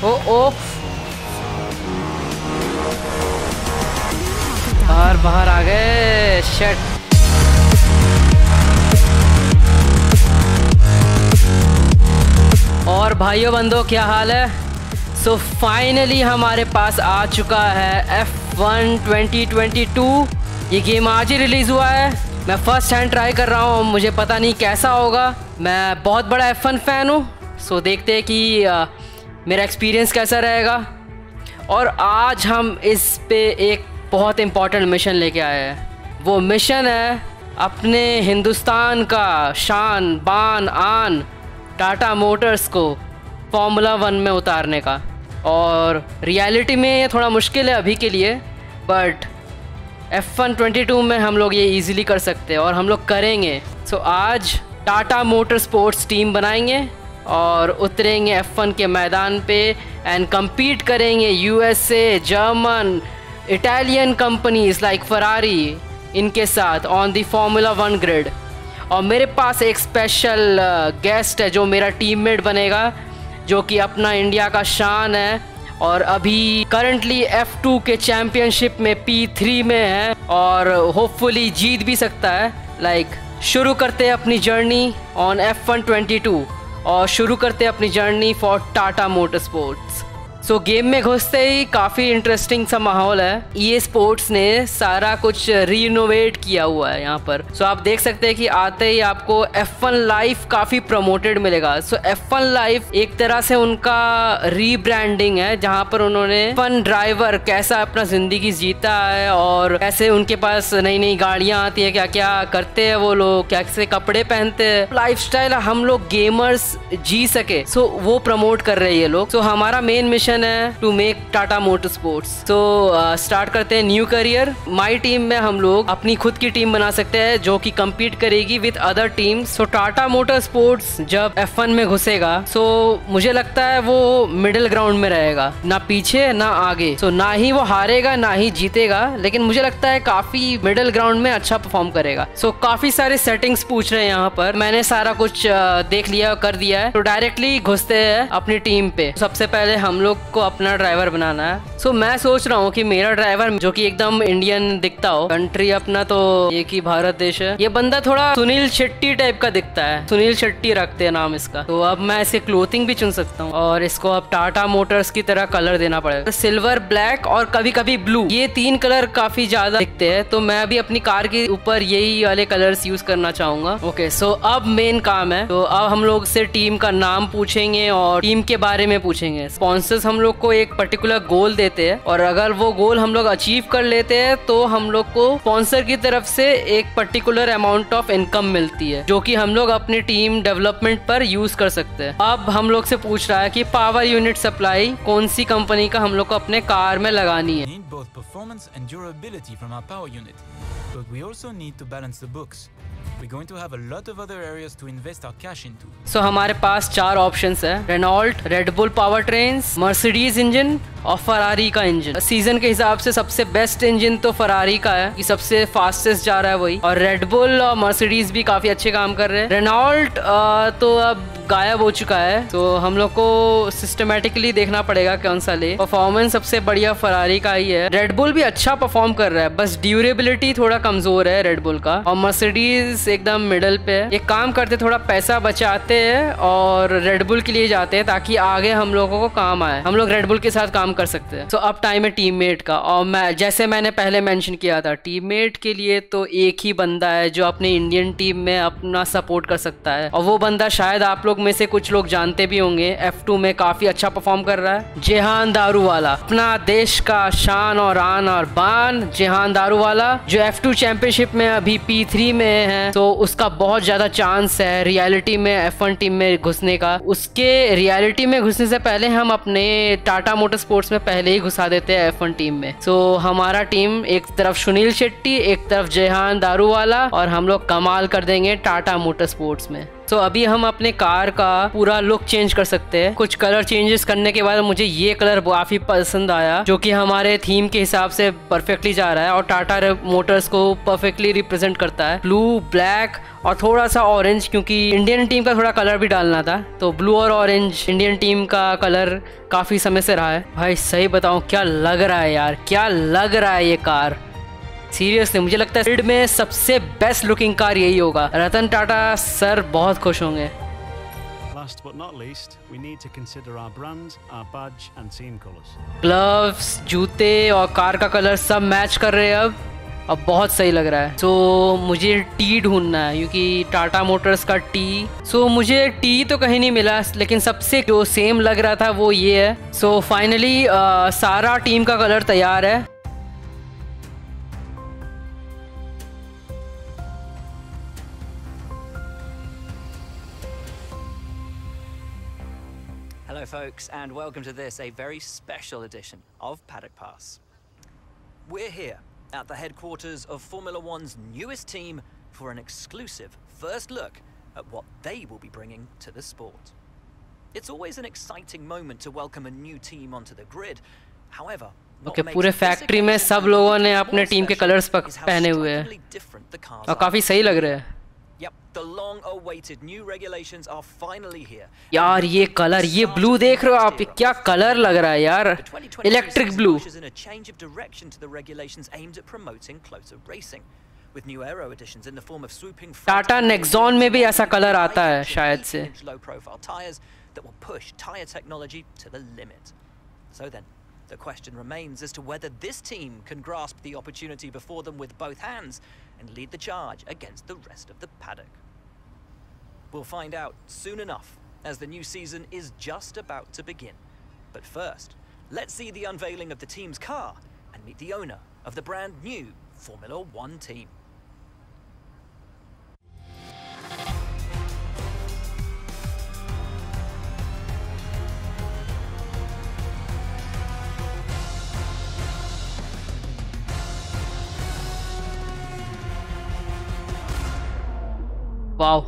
ओ ओ, बाहर बाहर आ गए। शिट। और भाइयों बंधुओं क्या हाल है? सो फाइनली हमारे पास आ चुका है F1 2022। ये गेम आज ही रिलीज़ हुआ है। मैं फर्स्ट हैंड ट्राई कर रहा हूँ, मुझे पता नहीं कैसा होगा। मैं बहुत बड़ा F1 फ़ैन हूँ, सो देखते हैं कि मेरा एक्सपीरियंस कैसा रहेगा। और आज हम इस पे एक बहुत इम्पॉर्टेंट मिशन लेके आए हैं। वो मिशन है अपने हिंदुस्तान का शान बान आन टाटा मोटर्स को फॉर्मूला 1 में उतारने का। और रियलिटी में ये थोड़ा मुश्किल है अभी के लिए, बट F1 22 में हम लोग ये इजीली कर सकते हैं और हम लोग करेंगे। सो आज टाटा मोटर स्पोर्ट्स टीम बनाएंगे और उतरेंगे F1 के मैदान पे एंड compete करेंगे USA, German, Italian companies like Ferrari इनके साथ ऑन द फॉर्मूला 1 ग्रिड। और मेरे पास एक स्पेशल गेस्ट है जो मेरा टीममेट बनेगा, जो कि अपना इंडिया का शान है और अभी करंटली F2 के चैम्पियनशिप में P3 में है और होपफुली जीत भी सकता है। शुरू करते हैं अपनी जर्नी ऑन F1 22 और शुरू करते हैं अपनी journey for Tata motor sports. So game में घुसते ही काफ़ी इंटरेस्टिंग सा माहौल है। EA स्पोर्ट्स ने सारा कुछ रीनोवेट किया हुआ है यहाँ पर। सो आप देख सकते हैं कि आते ही आपको F1 लाइव काफ़ी प्रमोटेड मिलेगा। सो F1 लाइव एक तरह से उनका रीब्रांडिंग है, जहाँ पर उन्होंने फन ड्राइवर कैसा अपना ज़िंदगी जीता है और कैसे उनके पास नई नई गाड़ियाँ आती है, क्या क्या करते हैं वो लोग, कैसे कपड़े पहनते हैं, लाइफस्टाइल हम लोग गेमर्स जी सके। सो वो प्रमोट कर रहे हैं ये लोग। सो हमारा मेन मिशन है to make Tata motor sports. तो स्टार्ट करते हैं न्यू करियर। माई टीम में हम लोग अपनी खुद की टीम बना सकते हैं जो कि compete करेगी with other teams. So Tata motor sports जब F1 में घुसेगा, सो मुझे लगता है वो मिडिल ग्राउंड में रहेगा, ना पीछे ना आगे। सो ना ही वो हारेगा ना ही जीतेगा, लेकिन मुझे लगता है काफी मिडिल ग्राउंड में अच्छा परफॉर्म करेगा। सो काफी सारे सेटिंग्स पूछ रहे हैं यहाँ पर, मैंने सारा कुछ देख लिया कर दिया है। तो डायरेक्टली घुसते हैं अपनी टीम पे। सबसे पहले हम लोग को अपना ड्राइवर बनाना है। सो मैं सोच रहा हूँ कि मेरा ड्राइवर जो कि एकदम इंडियन दिखता हो, कंट्री अपना तो एक ही भारत देश है, ये बंदा थोड़ा सुनील शेट्टी टाइप का दिखता है। सुनील शेट्टी रखते हैं नाम इसका। तो अब मैं इसके क्लोथिंग भी चुन सकता हूँ और इसको अब टाटा मोटर्स की तरह कलर देना पड़ेगा। सिल्वर, ब्लैक और कभी कभी ब्लू, ये 3 कलर काफी ज्यादा दिखते हैं, तो मैं अभी अपनी कार के ऊपर यही वाले कलर्स यूज करना चाहूंगा। ओके, सो अब मेन काम है, तो अब हम लोग से टीम का नाम पूछेंगे और टीम के बारे में पूछेंगे। स्पॉन्सर्स हम लोग को एक पर्टिकुलर गोल देते हैं और अगर वो गोल हम लोग अचीव कर लेते हैं तो हम लोग को स्पॉन्सर की तरफ से एक पर्टिकुलर अमाउंट ऑफ इनकम मिलती है, जो कि हम लोग अपनी टीम डेवलपमेंट पर यूज कर सकते हैं। अब हम लोग से पूछ रहा है कि पावर यूनिट सप्लाई कौन सी कंपनी का हम लोग को अपने कार में लगानी है। But we also need to balance the books. We're going to have a lot of other areas to invest our cash into. So हमारे पास 4 ऑप्शंस है, Renault, Red Bull power trains, Mercedes engine और Ferrari का engine. Season के हिसाब से सबसे best engine तो फरारी का है कि सबसे फास्टेस्ट जा रहा है वही, और रेड बुल और मर्सिडीज भी काफी अच्छे काम कर रहे हैं। रेनॉल्ट तो अब गायब हो चुका है, तो हम लोग को सिस्टमेटिकली देखना पड़ेगा कौन सा ले। परफॉर्मेंस सबसे बढ़िया फरारी का ही है। रेड बुल भी अच्छा परफॉर्म कर रहा है, बस ड्यूरेबिलिटी थोड़ा कमजोर है रेड बुल का, और मर्सिडीज एकदम मिडल पे है। एक काम करते, थोड़ा पैसा बचाते हैं और रेड बुल के लिए जाते हैं ताकि आगे हम लोगों को काम आए, हम लोग रेड बुल के साथ काम कर सकते हैं। तो अब टाइम है टीममेट का, और मैं जैसे मैंने पहले मेंशन किया था, टीममेट के लिए तो एक ही बंदा है जो अपने इंडियन टीम में अपना सपोर्ट कर सकता है, और वो बंदा शायद आप लोग में से कुछ लोग जानते भी होंगे। F2 में काफी अच्छा परफॉर्म कर रहा है, जेहान दारूवाला, अपना देश का शान और आन और बान जेहान दारूवाला, जो F2 चैंपियनशिप में अभी P3 में है। तो उसका बहुत ज्यादा चांस है रियलिटी में F1 टीम में घुसने का। उसके रियलिटी में घुसने से पहले हम अपने टाटा मोटर स्पोर्ट्स में पहले ही घुसा देते हैं F1 टीम में। सो हमारा टीम एक तरफ सुनील शेट्टी, एक तरफ जेहान दारूवाला, और हम लोग कमाल कर देंगे टाटा मोटर स्पोर्ट्स में। तो अभी हम अपने कार का पूरा लुक चेंज कर सकते हैं। कुछ कलर चेंजेस करने के बाद मुझे ये कलर काफी पसंद आया, जो कि हमारे थीम के हिसाब से परफेक्टली जा रहा है और टाटा मोटर्स को परफेक्टली रिप्रेजेंट करता है। ब्लू, ब्लैक और थोड़ा सा ऑरेंज, क्योंकि इंडियन टीम का थोड़ा कलर भी डालना था, तो ब्लू और ऑरेंज इंडियन टीम का कलर काफी समय से रहा है। भाई सही बताऊं, क्या लग रहा है यार, क्या लग रहा है ये कार। सीरियसली मुझे लगता है फील्ड में सबसे बेस्ट लुकिंग कार यही होगा। रतन टाटा सर बहुत खुश होंगे। Last but not least, we need to consider our brand, our badge and team colours. Gloves, जूते और कार का कलर सब मैच कर रहे हैं अब बहुत सही लग रहा है। सो मुझे टी ढूंढना है, क्योंकि टाटा मोटर्स का टी। सो मुझे टी तो कहीं नहीं मिला, लेकिन सबसे जो सेम लग रहा था वो ये है। सो फाइनली सारा टीम का कलर तैयार है। Hello folks, and welcome to this, a very special edition of Paddock Pass. We're here at the headquarters of Formula One's newest team for an exclusive first look at what they will be bringing to the sport. It's always an exciting moment to welcome a new team onto the grid. However, पूरे factory में सब लोगों ने अपने team के colours पहने हुए हैं और काफी सही लग रहे हैं। The long-awaited new regulations are finally here. यार ये कलर, ये ब्लू देख रहे हो आप, क्या कलर लग रहा है यार, electric blue. A change of direction to the regulations aimed at promoting closer racing, with new aero additions in the form of swooping. Tata Nexon में भी ऐसा कलर आता है शायद से। Low-profile tires that will push tire technology to the limit. So then, the question remains as to whether this team can grasp the opportunity before them with both hands and lead the charge against the rest of the paddock. We'll find out soon enough, as the new season is just about to begin. But first, let's see the unveiling of the team's car and meet the owner of the brand new Formula One team. Wow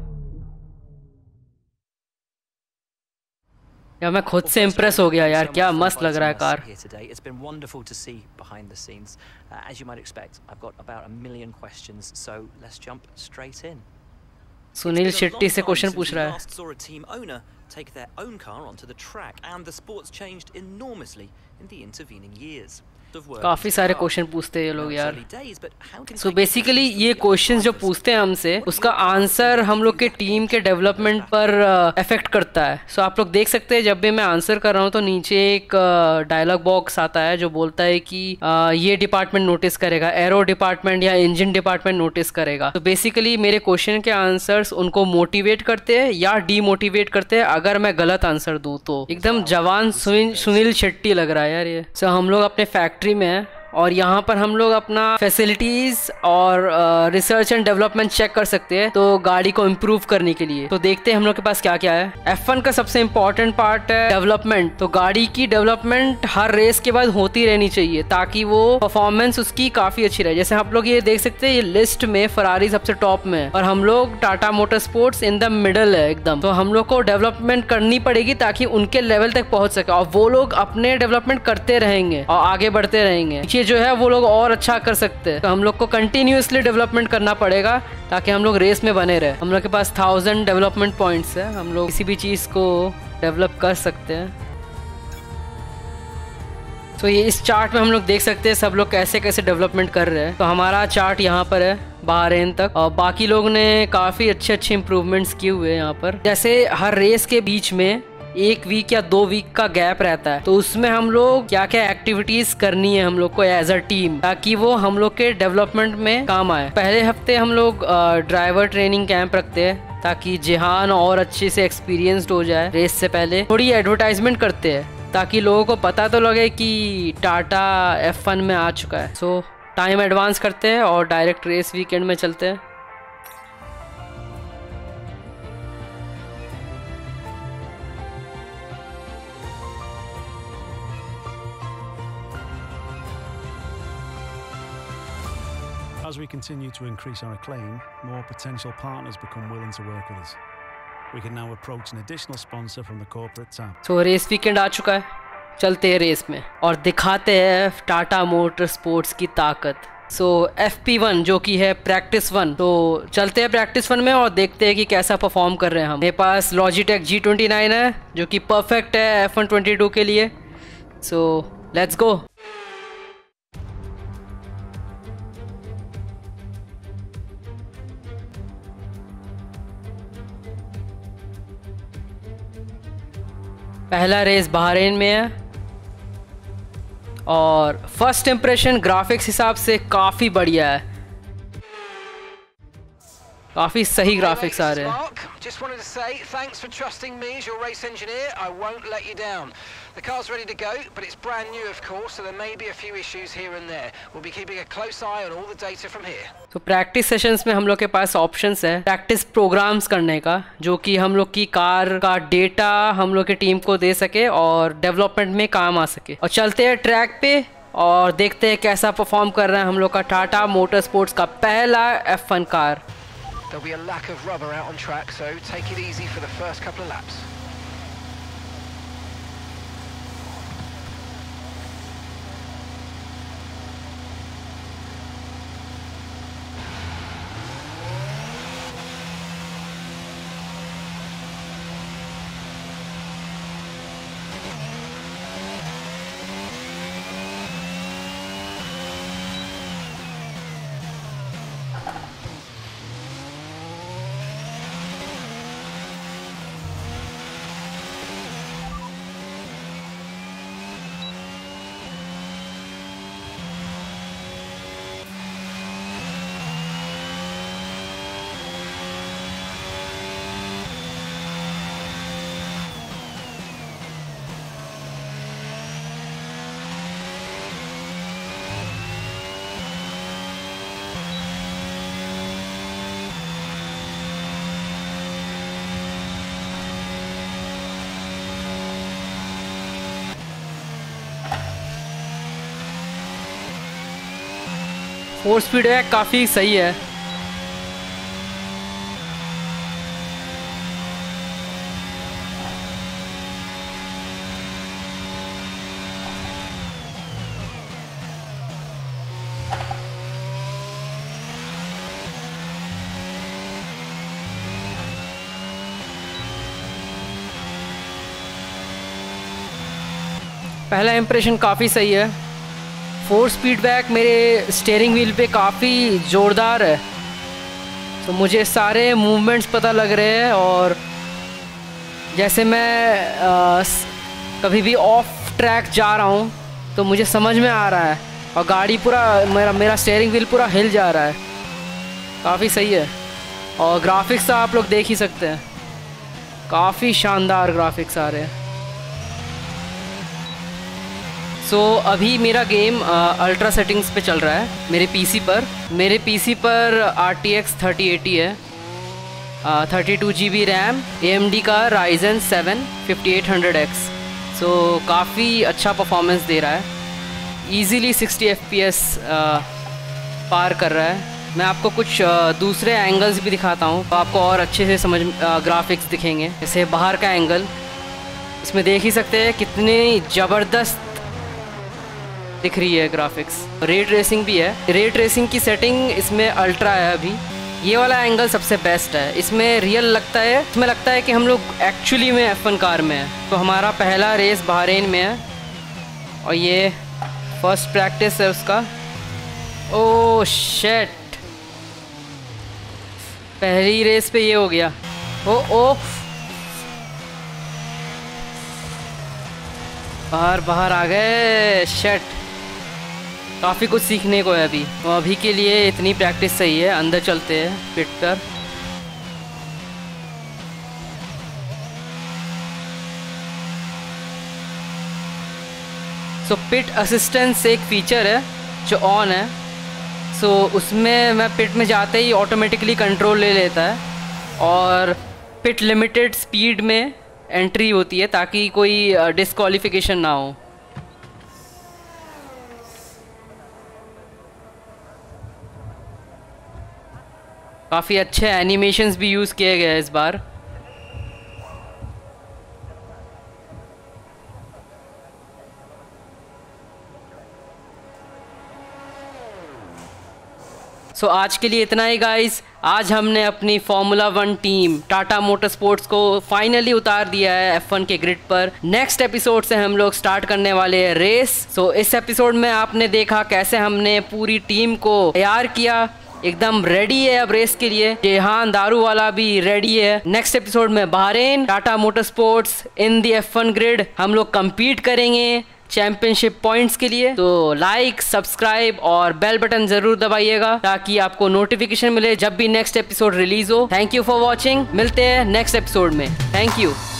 यार, मैं खुद से impress हो गया यार, क्या मस्त लग रहा है कार। It's been wonderful to see behind the scenes. As you might expect, I've got about 1 million questions, so let's jump straight in. Sunil Shetty से क्वेश्चन पूछ रहा है। Saw a team owner take their own car onto the track, and the sport's changed enormously in the intervening years. काफी सारे question पूछते हैं ये लोग यार। सो बेसिकली ये क्वेश्चन जो पूछते हैं हमसे, उसका आंसर हम लोग के टीम के डेवलपमेंट पर इफेक्ट करता है। सो आप लोग देख सकते हैं, जब भी मैं आंसर कर रहा हूँ तो नीचे एक डायलॉग बॉक्स आता है जो बोलता है कि ये डिपार्टमेंट नोटिस करेगा, एरो डिपार्टमेंट या इंजन डिपार्टमेंट नोटिस करेगा। तो बेसिकली मेरे क्वेश्चन के आंसर्स उनको मोटिवेट करते हैं या डीमोटिवेट करते हैं अगर मैं गलत आंसर दूँ तो। एकदम जवान सुनील शेट्टी लग रहा है यार ये। सो हम लोग अपने फैक्ट्री में है और यहाँ पर हम लोग अपना फैसिलिटीज और रिसर्च एंड डेवलपमेंट चेक कर सकते हैं, तो गाड़ी को इम्प्रूव करने के लिए। तो देखते हैं हम लोग के पास क्या क्या है। F1 का सबसे इम्पोर्टेंट पार्ट है डेवलपमेंट। तो गाड़ी की डेवलपमेंट हर रेस के बाद होती रहनी चाहिए ताकि वो परफॉर्मेंस उसकी काफी अच्छी रहे। जैसे आप लोग ये देख सकते हैं, ये लिस्ट में फरारी सबसे टॉप में है और हम लोग Tata motor sports in the middle है एकदम। तो हम लोग को डेवलपमेंट करनी पड़ेगी ताकि उनके लेवल तक पहुंच सके, और वो लोग अपने डेवलपमेंट करते रहेंगे और आगे बढ़ते रहेंगे। जो है वो लोग और अच्छा कर सकते हैं, तो हम लोग को कंटिन्यूअसली डेवलपमेंट करना पड़ेगा ताकि हम लोग रेस में बने रहे। हम लोग के पास 1000 डेवलपमेंट पॉइंट्स है, हम लोग किसी भी चीज को डेवलप कर सकते हैं। तो ये इस चार्ट में हम लोग देख सकते हैं सब लोग कैसे कैसे डेवलपमेंट कर रहे हैं। तो हमारा चार्ट यहाँ पर है बहरीन तक, और बाकी लोग ने काफी अच्छे इम्प्रूवमेंट्स किए हुए हैं यहाँ पर। जैसे हर रेस के बीच में 1 वीक या 2 वीक का गैप रहता है, तो उसमें हम लोग क्या क्या एक्टिविटीज करनी है हम लोग को एज अ टीम, ताकि वो हम लोग के डेवलपमेंट में काम आए। पहले हफ्ते हम लोग ड्राइवर ट्रेनिंग कैंप रखते हैं ताकि जिहान और अच्छे से एक्सपीरियंस्ड हो जाए। रेस से पहले थोड़ी एडवर्टाइजमेंट करते हैं ताकि लोगों को पता तो लगे कि टाटा F1 में आ चुका है। सो टाइम एडवांस करते हैं और डायरेक्ट रेस वीकेंड में चलते हैं। as we continue to increase our acclaim, more potential partners become willing to work with us. We can now approach an additional sponsor from the corporate tab. So race weekend आ चुका है, चलते हैं race में और दिखाते हैं Tata motor sports की ताकत। सो FP1 जो कि है प्रैक्टिस 1, तो चलते हैं प्रैक्टिस 1 में और देखते हैं कि कैसा परफॉर्म कर रहे हैं हम। मेरे पास लॉजिटेक G29 है जो कि परफेक्ट है F1 22 के लिए। So let's go. पहला रेस बहरीन में है और फर्स्ट इम्प्रेशन ग्राफिक्स हिसाब से काफ़ी बढ़िया है, काफ़ी सही ग्राफिक्स आ रहे हैं। Just wanted to say thanks for trusting me as your race engineer. I won't let you down. The car's ready to go, but it's brand new, of course, so there may be a few issues here and there. We'll be keeping a close eye on all the data from here. तो practice sessions में हम लोग के पास options है practice programs करने का, जो कि हम लोग की कार का डेटा हम लोग की टीम को दे सके और डेवलपमेंट में काम आ सके। और चलते हैं ट्रैक पे और देखते हैं कैसा परफॉर्म कर रहा है हम लोग का टाटा मोटर स्पोर्ट्स का पहला F1 कार। There'll be a lack of rubber out on track, so take it easy for the first couple of laps. Four speed है, काफ़ी सही है। पहला इम्प्रेशन काफ़ी सही है। 4 स्पीड बैक मेरे स्टीयरिंग व्हील पे काफ़ी ज़ोरदार है, तो मुझे सारे मूवमेंट्स पता लग रहे हैं। और जैसे मैं कभी भी ऑफ ट्रैक जा रहा हूँ तो मुझे समझ में आ रहा है और गाड़ी पूरा मेरा स्टीयरिंग व्हील पूरा हिल जा रहा है, काफ़ी सही है। और ग्राफिक्स तो आप लोग देख ही सकते हैं, काफ़ी शानदार ग्राफिक्स आ रहे हैं। सो अभी मेरा गेम अल्ट्रा सेटिंग्स पे चल रहा है मेरे पीसी पर। मेरे पीसी पर RTX 3080 है, 32 GB रैम, AMD का Ryzen 7 5800X। सो काफ़ी अच्छा परफॉर्मेंस दे रहा है, इजीली 60 FPS पार कर रहा है। मैं आपको कुछ दूसरे एंगल्स भी दिखाता हूँ तो आपको और अच्छे से समझ ग्राफिक्स दिखेंगे। जैसे बाहर का एंगल, इसमें देख ही सकते हैं कितनी ज़बरदस्त दिख रही है ग्राफिक्स। रे ट्रेसिंग भी है, रे ट्रेसिंग की सेटिंग इसमें अल्ट्रा है अभी। ये वाला एंगल सबसे बेस्ट है, इसमें रियल लगता है, इसमें लगता है कि हम लोग एक्चुअली में F1 कार में है। तो हमारा पहला रेस बहरीन में है और ये फर्स्ट प्रैक्टिस है उसका। ओह शिट, पहली रेस पे ये हो गया। ओ बाहर आ गए, शिट। काफ़ी कुछ सीखने को है अभी, तो अभी के लिए इतनी प्रैक्टिस सही है। अंदर चलते हैं पिट पर। सो पिट असिस्टेंस एक फ़ीचर है जो ऑन है। सो उसमें मैं पिट में जाते ही ऑटोमेटिकली कंट्रोल ले लेता है और पिट लिमिटेड स्पीड में एंट्री होती है ताकि कोई डिस्क्वालिफिकेशन ना हो। काफ़ी अच्छे एनिमेशंस भी यूज़ किए गए इस बार। सो आज के लिए इतना ही गाइस। आज हमने अपनी फार्मूला 1 टीम टाटा मोटरस्पोर्ट्स को फाइनली उतार दिया है F1 के ग्रिड पर। नेक्स्ट एपिसोड से हम लोग स्टार्ट करने वाले हैं रेस। सो इस एपिसोड में आपने देखा कैसे हमने पूरी टीम को तैयार किया, एकदम रेडी है अब रेस के लिए। जेहान दारू वाला भी रेडी है। नेक्स्ट एपिसोड में Bahrain Tata motorsports in the F1 grid हम लोग compete करेंगे चैंपियनशिप पॉइंट्स के लिए। तो लाइक, सब्सक्राइब और बेल बटन जरूर दबाइएगा ताकि आपको नोटिफिकेशन मिले जब भी नेक्स्ट एपिसोड रिलीज हो। Thank you for watching. मिलते हैं नेक्स्ट एपिसोड में। Thank you.